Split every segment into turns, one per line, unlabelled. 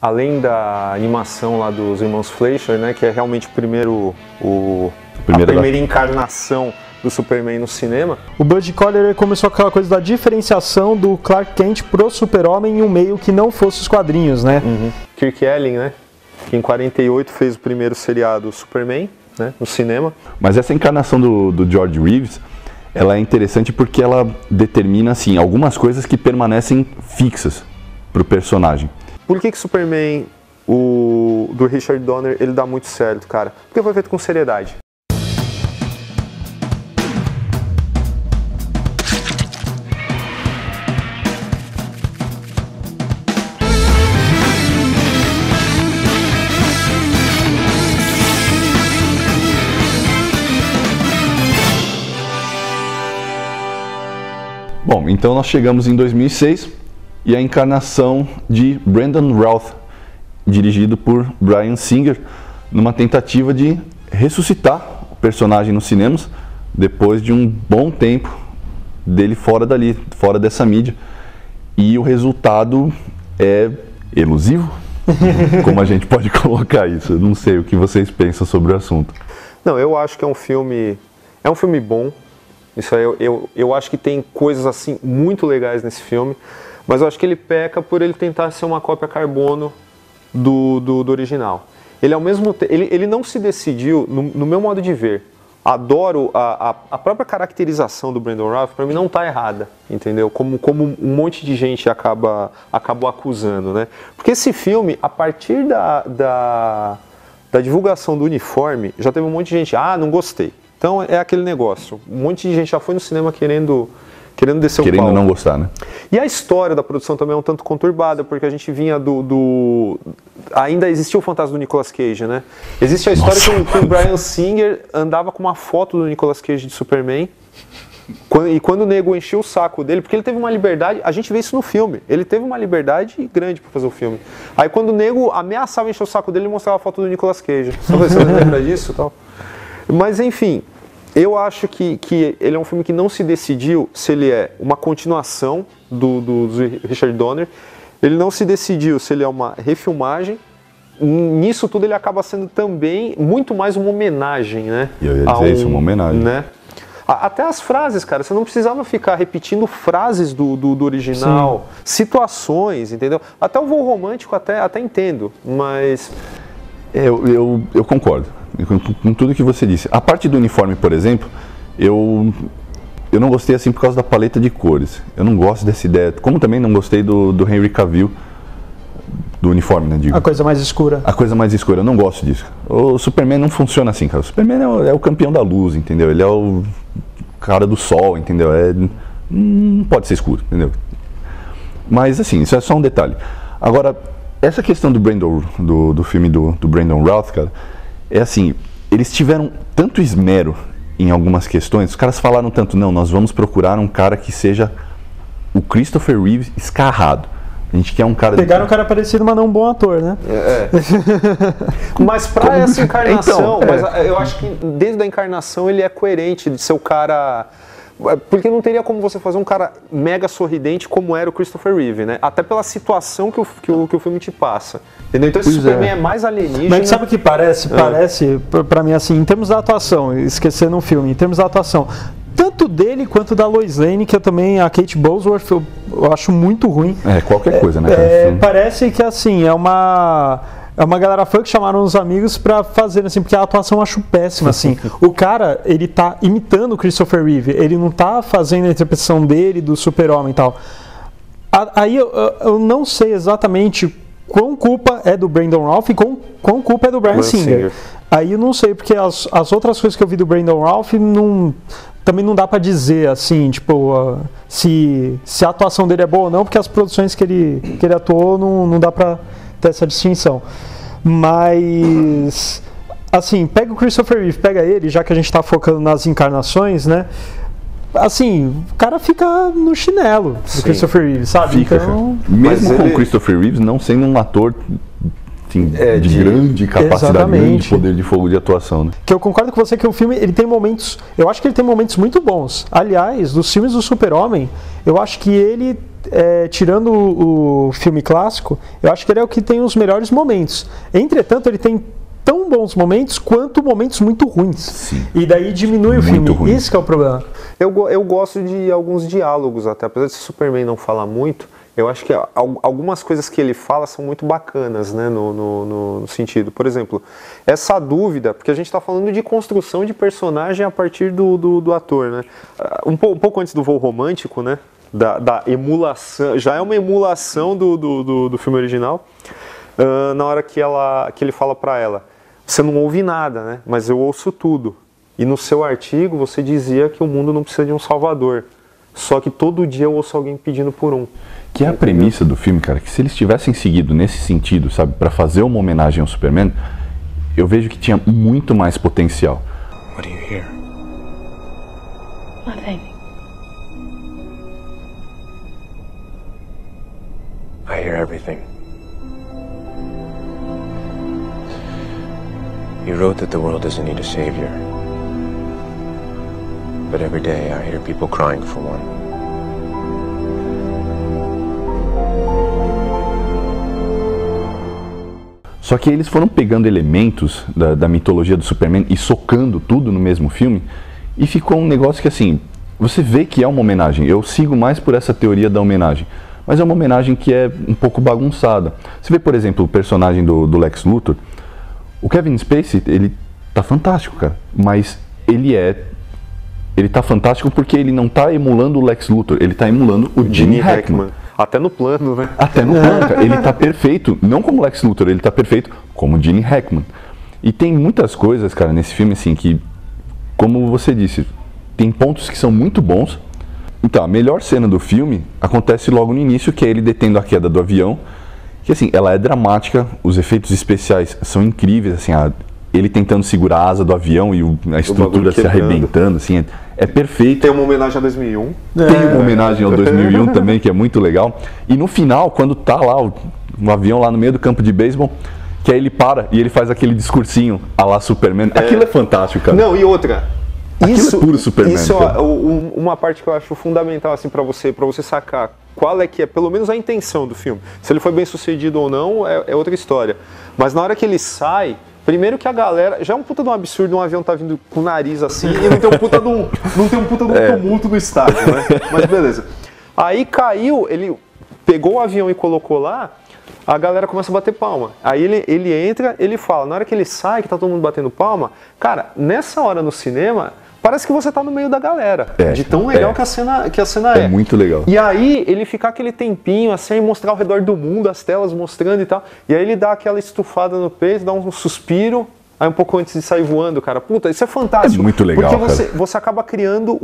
além da animação lá dos irmãos Fleischer, né, que é realmente a primeira encarnação do Superman no cinema.
O Bud Collyer começou aquela coisa da diferenciação do Clark Kent pro Super-Homem em um meio que não fosse os quadrinhos, né?
Kirk Allen, né, que em 48 fez o primeiro seriado Superman, né, no cinema.
Mas essa encarnação do George Reeves, ela é interessante porque ela determina, assim, algumas coisas que permanecem fixas pro personagem.
Por que Superman, do Richard Donner, ele dá muito certo, cara? Porque foi feito com seriedade.
Bom, então nós chegamos em 2006 e a encarnação de Brandon Routh, dirigido por Bryan Singer, numa tentativa de ressuscitar o personagem nos cinemas depois de um bom tempo dele fora dessa mídia. E o resultado é elusivo? Como a gente pode colocar isso? Eu não sei o que vocês pensam sobre o assunto.
Não, eu acho que é um filme bom. Isso aí, eu acho que tem coisas assim muito legais nesse filme, mas eu acho que ele peca por ele tentar ser uma cópia carbono do original. Ele ao mesmo tempo, ele não se decidiu, no meu modo de ver. Adoro a própria caracterização do Brandon Routh, para mim não está errada, entendeu? Como um monte de gente acabou acusando, né? Porque esse filme, a partir da divulgação do uniforme, já teve um monte de gente, não gostei. Então é aquele negócio, um monte de gente já foi no cinema querendo descer o pau.
Querendo não gostar, né?
E a história da produção também é um tanto conturbada, porque a gente vinha ainda existia o fantasma do Nicolas Cage, né? Existe a história que o Bryan Singer andava com uma foto do Nicolas Cage de Superman, e quando o nego encheu o saco dele, porque ele teve uma liberdade, a gente vê isso no filme, ele teve uma liberdade grande para fazer o filme. Aí quando o nego ameaçava encher o saco dele, ele mostrava a foto do Nicolas Cage. Você lembra disso e tal? Mas enfim, eu acho que ele é um filme que não se decidiu se ele é uma continuação do Richard Donner, ele não se decidiu se ele é uma refilmagem, nisso tudo ele acaba sendo também muito mais uma homenagem, né?
Eu ia dizer isso, uma homenagem.
Né? Até as frases, cara, você não precisava ficar repetindo frases do original, sim, situações, entendeu? Até o voo romântico até entendo, mas...
Eu concordo com tudo que você disse. A parte do uniforme, por exemplo, eu não gostei assim por causa da paleta de cores. Eu não gosto dessa ideia, como também não gostei do Henry Cavill, do uniforme, né, digo.
A coisa mais escura.
A coisa mais escura, eu não gosto disso. O Superman não funciona assim, cara. O Superman é o campeão da luz, entendeu? Ele é o cara do sol, entendeu? Não pode ser escuro, entendeu? Mas assim, isso é só um detalhe. Agora, essa questão do filme do Brandon Routh, cara, é assim, eles tiveram tanto esmero em algumas questões, os caras falaram tanto, não, nós vamos procurar um cara que seja o Christopher Reeve escarrado. A gente quer um cara...
Pegaram um cara parecido, mas não um bom ator, né?
Mas pra essa encarnação, mas eu acho que desde a encarnação ele é coerente de ser o cara... Porque não teria como você fazer um cara mega sorridente como era o Christopher Reeve, né? Até pela situação que o filme te passa. Entendeu? Então esse Superman é mais alienígena.
Mas sabe o que parece? Parece, pra mim, assim, em termos da atuação, esquecendo um filme, em termos da atuação, tanto dele quanto da Lois Lane, que eu também, a Kate Bosworth, eu acho muito ruim.
Qualquer coisa, né?
Parece que, assim, é uma galera fã que chamaram os amigos pra fazer, assim, porque a atuação eu acho péssima, assim. O cara, ele tá imitando o Christopher Reeve, ele não tá fazendo a interpretação dele, do Super-Homem e tal. Aí eu não sei exatamente quão culpa é do Brandon Routh e quão culpa é do Bryan Singer. Aí eu não sei, porque as outras coisas que eu vi do Brandon Routh também não dá pra dizer, assim, tipo, se a atuação dele é boa ou não, porque as produções que ele atuou não dá pra ter essa distinção. Mas, assim, pega o Christopher Reeve, pega ele, já que a gente tá focando nas encarnações, né? Assim, o cara fica no chinelo do Christopher Reeve, sabe?
Fica, então, mesmo com o Christopher Reeves não sendo um ator assim, de grande capacidade, grande poder de fogo de atuação, né?
Que eu concordo com você que o filme, ele tem momentos, eu acho que ele tem momentos muito bons. Aliás, dos filmes do Super-Homem, eu acho que ele tirando o filme clássico, eu acho que ele é o que tem os melhores momentos. Entretanto, ele tem tão bons momentos quanto momentos muito ruins.
Sim.
E daí diminui o filme.
Ruim.
Esse que é o problema.
Eu gosto de alguns diálogos até, apesar de Superman não falar muito, eu acho que algumas coisas que ele fala são muito bacanas, né, no sentido. Por exemplo, essa dúvida, porque a gente está falando de construção de personagem a partir do ator, né? Um pouco antes do voo romântico, né? Da emulação, já é uma emulação do filme original, na hora que ele fala para ela, você não ouve nada, né? Mas eu ouço tudo. E no seu artigo você dizia que o mundo não precisa de um salvador. Só que todo dia eu ouço alguém pedindo por um.
Que é a premissa do filme, cara, que se eles tivessem seguido nesse sentido, sabe, para fazer uma homenagem ao Superman, eu vejo que tinha muito mais potencial.
What do you hear?
Nothing.
I hear everything. You wrote that the world doesn't need a savior. But every day I hear people crying for one.
Só que eles foram pegando elementos da mitologia do Superman e socando tudo no mesmo filme, e ficou um negócio que, assim, você vê que é uma homenagem. Eu sigo mais por essa teoria da homenagem, mas é uma homenagem que é um pouco bagunçada. Você vê, por exemplo, o personagem do Lex Luthor. O Kevin Spacey, ele tá fantástico, cara, mas ele tá fantástico porque ele não tá emulando o Lex Luthor, ele tá emulando o Gene Hackman.
Até no plano, né?
Até no plano, cara. Ele tá perfeito, não como Lex Luthor, ele tá perfeito como Gene Hackman. E tem muitas coisas, cara, nesse filme, assim, que, como você disse, tem pontos que são muito bons. Então, a melhor cena do filme acontece logo no início, que é ele detendo a queda do avião, que, assim, ela é dramática, os efeitos especiais são incríveis, assim, ele tentando segurar a asa do avião e a estrutura se arrebentando, assim, é perfeito.
Tem uma homenagem a 2001.
Tem uma homenagem ao 2001 também, que é muito legal. E no final, quando tá lá o avião lá no meio do campo de beisebol, que aí ele para e ele faz aquele discursinho a lá Superman. Aquilo é fantástico, cara.
Não, e outra.
Isso é puro Superman.
Isso é uma parte que eu acho fundamental, assim, para você sacar qual é que é, pelo menos, a intenção do filme. Se ele foi bem sucedido ou não, é outra história. Mas na hora que ele sai, primeiro que a galera, já é um puta de um absurdo um avião tá vindo com o nariz assim e não tem um puta de um tumulto no estádio, né? Mas beleza. Aí caiu, ele pegou o avião e colocou lá, a galera começa a bater palma. Aí ele entra, ele fala, na hora que ele sai, que tá todo mundo batendo palma, cara, nessa hora no cinema, parece que você tá no meio da galera, de tão legal que a cena é.
É muito legal.
E aí ele fica aquele tempinho assim, mostrar ao redor do mundo, as telas mostrando e tal. E aí ele dá aquela estufada no peito, dá um suspiro, aí um pouco antes de sair voando, cara. Puta, isso é fantástico.
É muito legal,
porque você acaba criando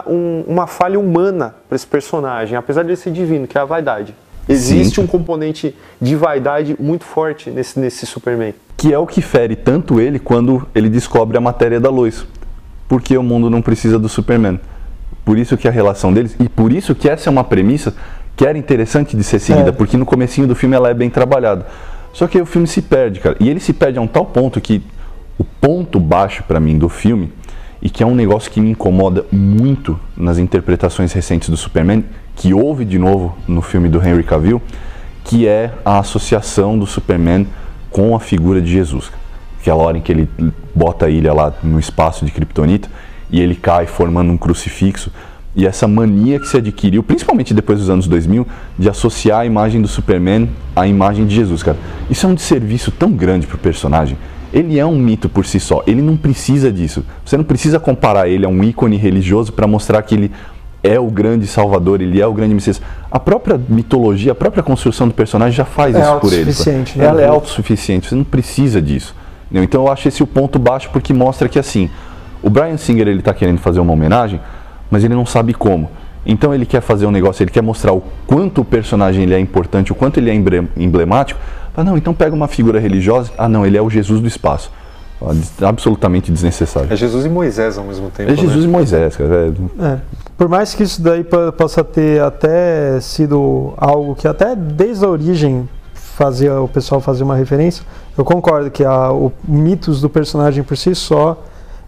uma falha humana para esse personagem, apesar de ele ser divino, que é a vaidade. Existe um componente de vaidade muito forte nesse Superman.
Que é o que fere tanto ele quando ele descobre a matéria da luz. Porque o mundo não precisa do Superman. Por isso que a relação deles, e por isso que essa é uma premissa que era interessante de ser seguida, porque no comecinho do filme ela é bem trabalhada. Só que aí o filme se perde, cara. E ele se perde a um tal ponto que o ponto baixo pra mim do filme, e que é um negócio que me incomoda muito nas interpretações recentes do Superman, que houve de novo no filme do Henry Cavill, que é a associação do Superman com a figura de Jesus. Aquela hora em que ele bota a ilha lá no espaço de Kryptonita e ele cai formando um crucifixo, e essa mania que se adquiriu, principalmente depois dos anos 2000, de associar a imagem do Superman à imagem de Jesus, cara. Isso é um desserviço tão grande pro personagem. Ele é um mito por si só, ele não precisa disso. Você não precisa comparar ele a um ícone religioso para mostrar que ele é o grande salvador, ele é o grande Messias. A própria mitologia, a própria construção do personagem já faz isso por ele.
Né?
Ela é autossuficiente, você não precisa disso. Então eu acho esse o ponto baixo, porque mostra que, assim, o Bryan Singer, ele tá querendo fazer uma homenagem, mas ele não sabe como. Então ele quer fazer um negócio, ele quer mostrar o quanto o personagem ele é importante, o quanto ele é emblemático. Ah, não, então pega uma figura religiosa, não, ele é o Jesus do espaço. Absolutamente desnecessário.
É Jesus e Moisés ao mesmo tempo.
É Jesus, né? E Moisés, cara.
Por mais que isso daí possa ter até sido algo que até desde a origem fazia o pessoal fazer uma referência, eu concordo que o mitos do personagem por si só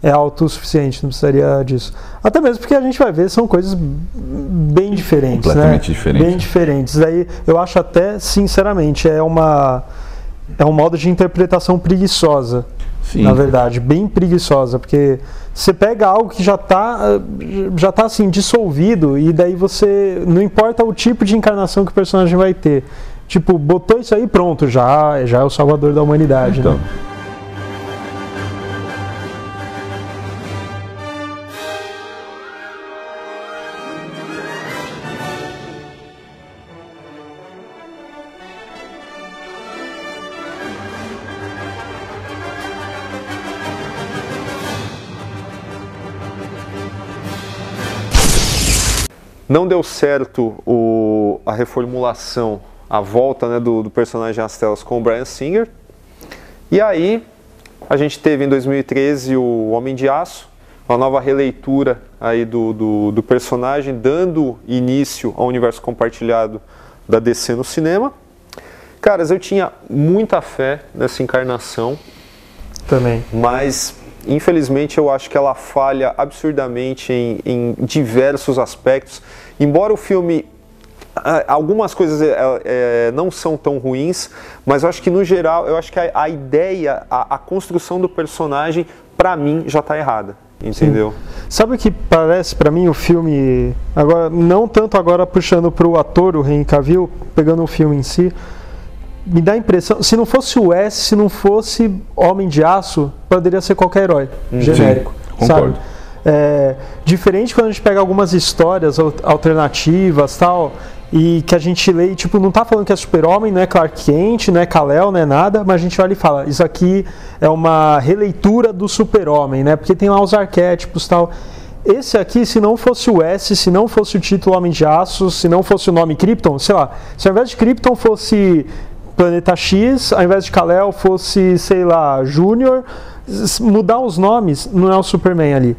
é autossuficiente, não precisaria disso. Até mesmo porque a gente vai ver, são coisas bem diferentes,
completamente
né?
diferentes.
Bem diferentes. Daí eu acho até, sinceramente, é um modo de interpretação preguiçosa.
Sim.
Na verdade, bem preguiçosa, porque você pega algo que já tá assim, dissolvido, e daí você, não importa o tipo de encarnação que o personagem vai ter, tipo, botou isso aí, pronto, já é o salvador da humanidade,
Então.
né?
Não deu certo a reformulação, a volta, né, do personagem às telas com o Bryan Singer. E aí a gente teve em 2013 o Homem de Aço, uma nova releitura aí do personagem, dando início ao universo compartilhado da DC no cinema. Caras, eu tinha muita fé nessa encarnação.
Também.
Mas infelizmente eu acho que ela falha absurdamente em diversos aspectos. Embora o filme, algumas coisas não são tão ruins, mas eu acho que no geral, eu acho que a ideia, a construção do personagem, pra mim, já tá errada. Entendeu?
Sim. Sabe o que parece pra mim o filme, agora não tanto agora puxando pro ator, o Henry Cavill, pegando o filme em si, me dá a impressão, se não fosse o S, se não fosse Homem de Aço, poderia ser qualquer herói genérico,
sim,
sabe?
concordo.
Diferente quando a gente pega algumas histórias alternativas, tal, e que a gente lê e, tipo, não tá falando que é Super-Homem, não é Clark Kent, não é Kal-El, não é nada, mas a gente olha e fala, isso aqui é uma releitura do Super-Homem, né? Porque tem lá os arquétipos, tal. Esse aqui, se não fosse o S, se não fosse o título Homem de Aço, se não fosse o nome Krypton, sei lá, se ao invés de Krypton fosse Planeta X, ao invés de Kal-El fosse, sei lá, Júnior, mudar os nomes não é o Superman ali.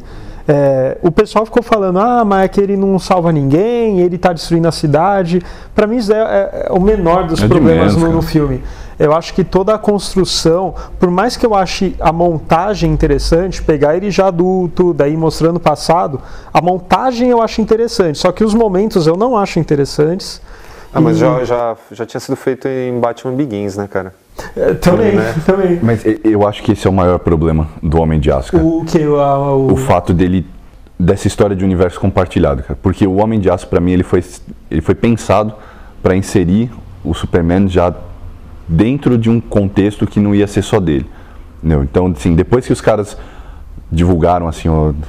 O pessoal ficou falando, mas é que ele não salva ninguém, ele está destruindo a cidade. Para mim isso é o menor dos problemas no filme. Eu acho que toda a construção, por mais que eu ache a montagem interessante, pegar ele já adulto, daí mostrando o passado, a montagem eu acho interessante, só que os momentos eu não acho interessantes.
Mas já tinha sido feito em Batman Begins, né, cara?
Também.
Mas eu acho que esse é o maior problema do Homem de Aço, cara. O fato dessa história de universo compartilhado, cara. Porque o Homem de Aço, pra mim, ele foi pensado para inserir o Superman já dentro de um contexto que não ia ser só dele. Entendeu? Então, assim, depois que os caras divulgaram assim,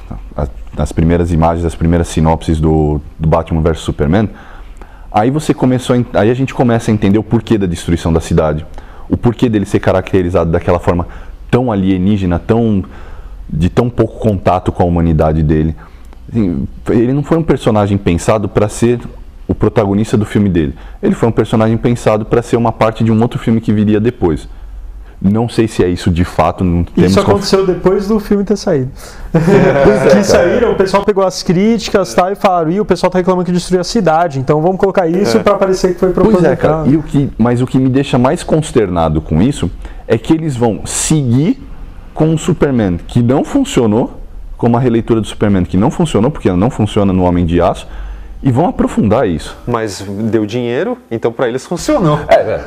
as primeiras imagens, as primeiras sinopses do Batman vs Superman, aí a gente começa a entender o porquê da destruição da cidade, o porquê dele ser caracterizado daquela forma tão alienígena, de tão pouco contato com a humanidade dele. Assim, ele não foi um personagem pensado para ser o protagonista do filme dele. Ele foi um personagem pensado para ser uma parte de um outro filme que viria depois. Não sei se é isso de fato.
Isso aconteceu depois do filme ter saído. Que saíram, o pessoal pegou as críticas, tá, e falaram, o pessoal tá reclamando que destruiu a cidade, então vamos colocar isso para parecer que foi proposital.
Pois é, cara. Mas o que me deixa mais consternado com isso é que eles vão seguir com um Superman que não funcionou, com uma releitura do Superman que não funcionou, porque ela não funciona no Homem de Aço, e vão aprofundar isso.
Mas deu dinheiro, então pra eles funcionou.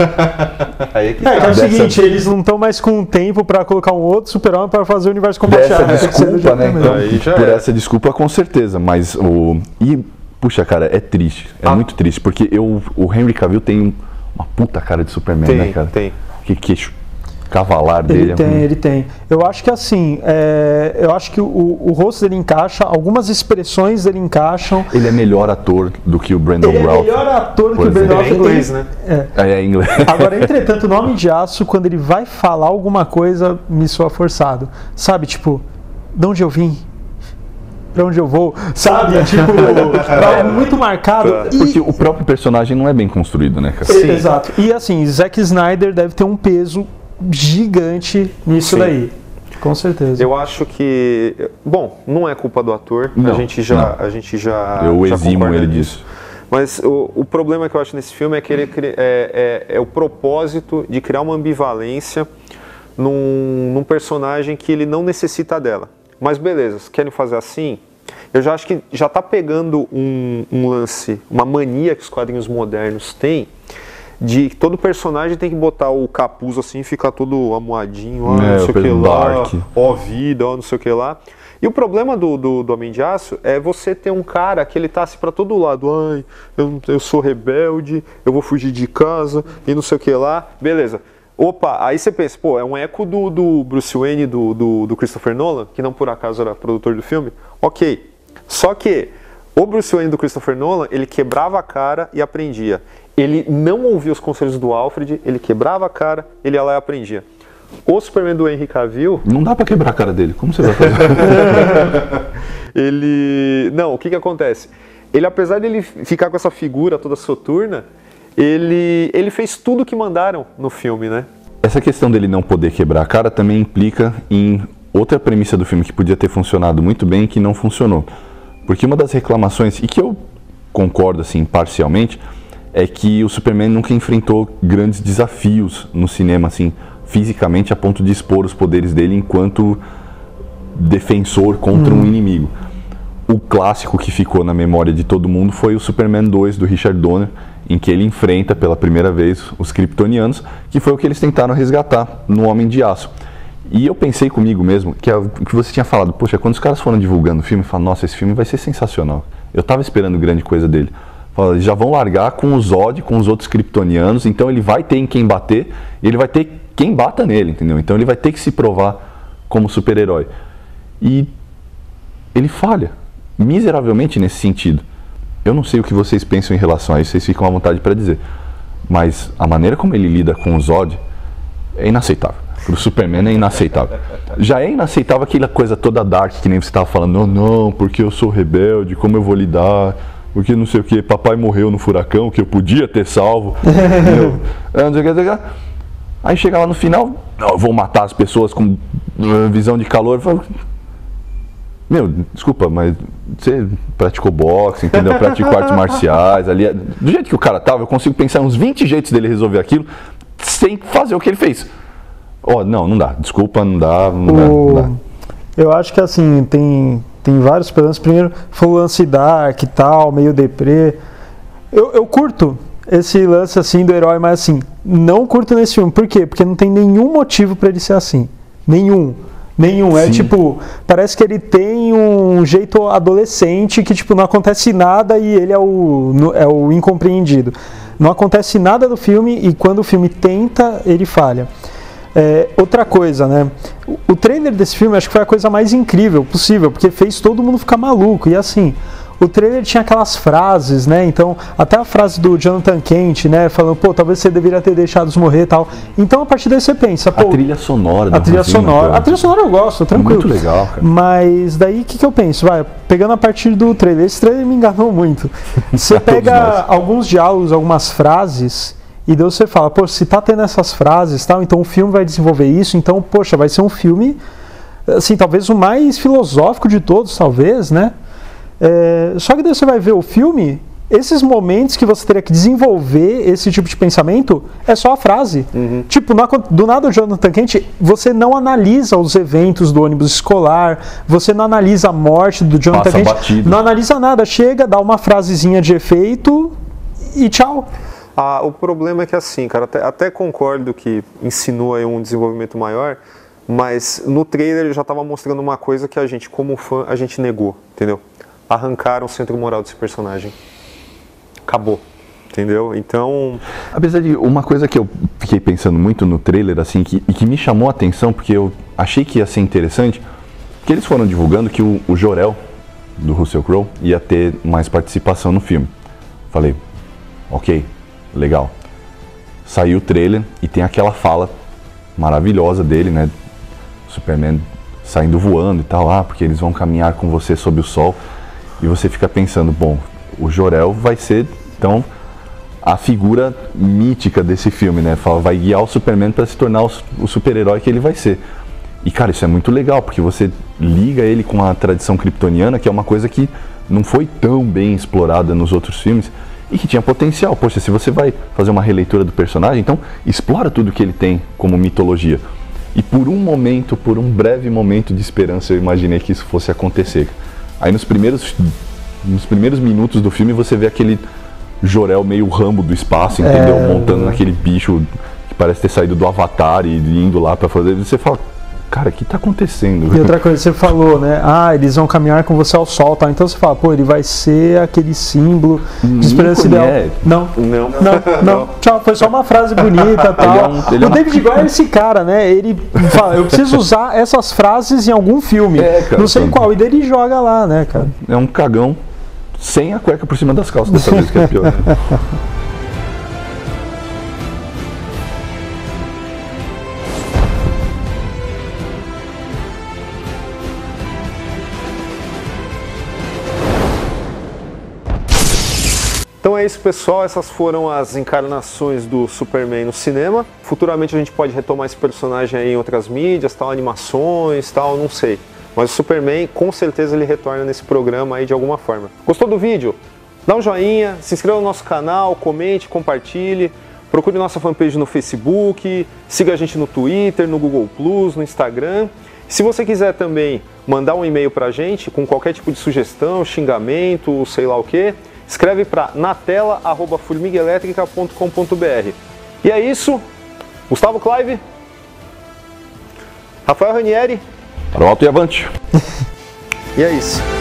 Aí que
é o seguinte, eles não estão mais com tempo pra colocar um outro Super-Homem pra fazer o universo compartilhado.
Desculpa, né? Então, por essa desculpa, com certeza. Mas puxa, cara, é triste. É muito triste, porque o Henry Cavill tem uma puta cara de Superman, né, cara?
Tem.
Que queixo cavalar dele.
Ele tem. Eu acho que assim, eu acho que o rosto dele encaixa, algumas expressões dele encaixam.
Ele é melhor ator do que o Brandon Routh.
Ele é melhor ator do que o Brandon Routh.
É inglês, né?
É inglês.
Agora, entretanto, o Nome de Aço, quando ele vai falar alguma coisa, me soa forçado. Sabe, tipo, de onde eu vim? Pra onde eu vou? Sabe? Tipo, muito marcado.
Porque o próprio personagem não é bem construído, né, cara?
Sim. Exato. E assim, Zack Snyder deve ter um peso gigante nisso daí. Com certeza.
Eu acho que... Bom, não é culpa do ator.
Não,
a gente já
eu eximo ele disso.
Mas o problema que eu acho nesse filme é que ele é o propósito de criar uma ambivalência num personagem que ele não necessita dela. Mas beleza, querem fazer assim? Eu já acho que já tá pegando um lance, uma mania que os quadrinhos modernos têm, de que todo personagem tem que botar o capuz assim e ficar todo amuadinho, ó, não sei o que lá, ó vida, ó, não sei o que lá. E o problema do Homem de Aço é você ter um cara que ele tá assim pra todo lado, ai, eu sou rebelde, eu vou fugir de casa e não sei o que lá, beleza. Opa, aí você pensa, pô, é um eco do Bruce Wayne do Christopher Nolan, que não por acaso era produtor do filme, ok. Só que o Bruce Wayne do Christopher Nolan, ele quebrava a cara e aprendia. Ele não ouvia os conselhos do Alfred, ele quebrava a cara, ele ia lá e aprendia. O Superman do Henry Cavill...
Não dá pra quebrar a cara dele, como você vai fazer?
Não, o que acontece? Ele, apesar de ele ficar com essa figura toda soturna, ele fez tudo o que mandaram no filme, né?
Essa questão dele não poder quebrar a cara também implica em outra premissa do filme que podia ter funcionado muito bem e que não funcionou. Porque uma das reclamações, e que eu concordo assim parcialmente, é que o Superman nunca enfrentou grandes desafios no cinema, assim, fisicamente, a ponto de expor os poderes dele enquanto defensor contra um inimigo. O clássico que ficou na memória de todo mundo foi o Superman 2 do Richard Donner, em que ele enfrenta pela primeira vez os Kryptonianos, que foi o que eles tentaram resgatar no Homem de Aço. E eu pensei comigo mesmo, que é o que você tinha falado, poxa, quando os caras foram divulgando o filme, falaram, nossa, esse filme vai ser sensacional. Eu tava esperando grande coisa dele. Falaram, eles já vão largar com o Zod, com os outros Kryptonianos, então ele vai ter em quem bater, e ele vai ter quem bata nele, entendeu? Então ele vai ter que se provar como super-herói. E ele falha, miseravelmente nesse sentido. Eu não sei o que vocês pensam em relação a isso, vocês ficam à vontade para dizer. Mas a maneira como ele lida com o Zod é inaceitável. Pro Superman é inaceitável. Já é inaceitável aquela coisa toda dark, que nem você estava falando, não, porque eu sou rebelde, como eu vou lidar, porque não sei o que, papai morreu no furacão, que eu podia ter salvo. Não sei o que. Aí chega lá no final, não, eu vou matar as pessoas com visão de calor. Eu falo, meu, desculpa, mas você praticou boxe, entendeu? Praticou artes marciais ali. Do jeito que o cara tava, eu consigo pensar uns 20 jeitos dele resolver aquilo sem fazer o que ele fez. Oh, não dá. Desculpa, não dá.
Eu acho que assim, tem vários problemas. Primeiro, foi o lance dark e tal, meio deprê. Eu curto esse lance assim do herói, mas assim, não curto nesse filme. Por quê? Porque não tem nenhum motivo pra ele ser assim. Nenhum. É
Sim.
tipo, parece que ele tem um jeito adolescente que tipo, não acontece nada e ele é o incompreendido. Não acontece nada do filme e quando o filme tenta, ele falha. Outra coisa, né? O trailer desse filme acho que foi a coisa mais incrível possível, porque fez todo mundo ficar maluco. E assim, o trailer tinha aquelas frases, né? Então, até a frase do Jonathan Kent, né? Falando, pô, talvez você deveria ter deixado morrer e tal. Então, a partir daí você pensa, pô...
A trilha sonora.
A trilha sonora eu gosto, tranquilo.
Muito legal, cara.
Mas daí, o que eu penso? Pegando a partir do trailer, esse trailer me enganou muito. Você pega alguns diálogos, algumas frases... E daí você fala, pô, se tá tendo essas frases, tal, então o filme vai desenvolver isso, então, poxa, vai ser um filme, assim, talvez o mais filosófico de todos, talvez, né? Só que daí você vai ver o filme, esses momentos que você teria que desenvolver esse tipo de pensamento, é só a frase. Uhum. Tipo, do nada o Jonathan Kent, você não analisa os eventos do ônibus escolar, você não analisa a morte do Jonathan Kent, batido. Não analisa nada, chega, dá uma frasezinha de efeito e tchau.
O problema é que assim, cara, até concordo que insinua aí um desenvolvimento maior, mas no trailer ele já estava mostrando uma coisa que a gente, como fã, a gente negou, entendeu? Arrancaram o centro moral desse personagem. Acabou, entendeu? Então...
Apesar de uma coisa que eu fiquei pensando muito no trailer, assim, e que me chamou a atenção, porque eu achei que ia ser interessante, que eles foram divulgando que o Jor-El, do Russell Crowe, ia ter mais participação no filme. Falei, ok. Legal. Saiu o trailer e tem aquela fala maravilhosa dele, né? Superman saindo voando e tal, porque eles vão caminhar com você sob o sol. E você fica pensando, bom, o Jor-El vai ser, então, a figura mítica desse filme, né? Vai guiar o Superman para se tornar o super-herói que ele vai ser. E, cara, isso é muito legal, porque você liga ele com a tradição kryptoniana, que é uma coisa que não foi tão bem explorada nos outros filmes, e que tinha potencial. Poxa, se você vai fazer uma releitura do personagem, então explora tudo que ele tem como mitologia. E por um momento, por um breve momento de esperança, eu imaginei que isso fosse acontecer. Aí nos primeiros minutos do filme você vê aquele Jor-El meio Rambo do espaço, entendeu? Montando naquele bicho que parece ter saído do Avatar e indo lá pra fazer. Você fala, cara, o que tá acontecendo?
E outra coisa que você falou, né? Ah, eles vão caminhar com você ao sol, tá? Então você fala, pô, ele vai ser aquele símbolo de esperança ideal. Não. Tchau, foi só uma frase bonita, tal. O David Goyer é esse cara, né? Ele fala, eu preciso usar essas frases em algum filme.
Cara,
não sei em qual. E daí ele joga lá, né, cara?
É um cagão sem a cueca por cima das calças dessa vez, que é pior. Né?
Então é isso, pessoal, essas foram as encarnações do Superman no cinema. Futuramente a gente pode retomar esse personagem aí em outras mídias, tal, animações, tal, não sei. Mas o Superman, com certeza, ele retorna nesse programa aí de alguma forma. Gostou do vídeo? Dá um joinha, se inscreva no nosso canal, comente, compartilhe. Procure nossa fanpage no Facebook, siga a gente no Twitter, no Google+, no Instagram. Se você quiser também mandar um e-mail pra gente com qualquer tipo de sugestão, xingamento, sei lá o que, escreve para natela@formiguaelétrica.com.br. E é isso. Gustavo Clive, Rafael Ranieri.
Para o alto e avante.
E é isso.